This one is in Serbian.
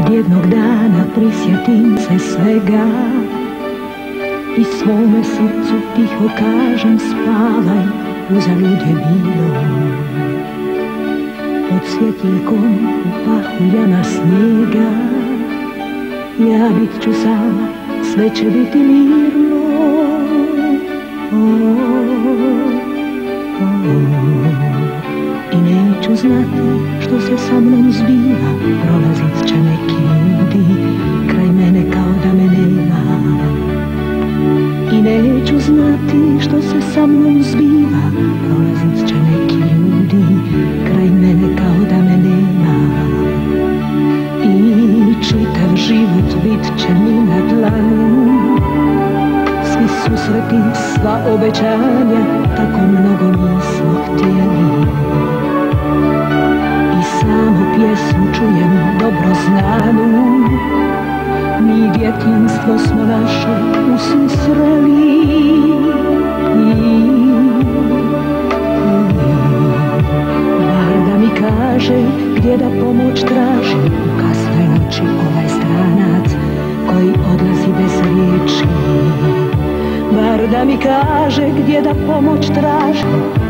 Jednog dana prisjetim se svega i svome srcu tiho kažem spavaj, uzalud je bilo. Pod svjetiljkom u pahu jama snijega, ja bit ću sama, sve će biti mirno. I neću znati što se sa mnom zbiva, prolazit će neki ljudi kraj mene kao da me nema. I neću znati što se sa mnom zbiva, prolazit će neki ljudi kraj mene kao da me nema. I čitav život bit će mi na dlanu, svi susreti, sva obećanja, tako mnogo nismo htjeli. I samo pjesmu čujem dobro znanu, mi djetinjstvo smo naše ususreli. Bar da mi kaže gdje da pomoć traži, u kasnoj noći ovaj stranac koji odlazi bez riječi. Bar da mi kaže gdje da pomoć traži,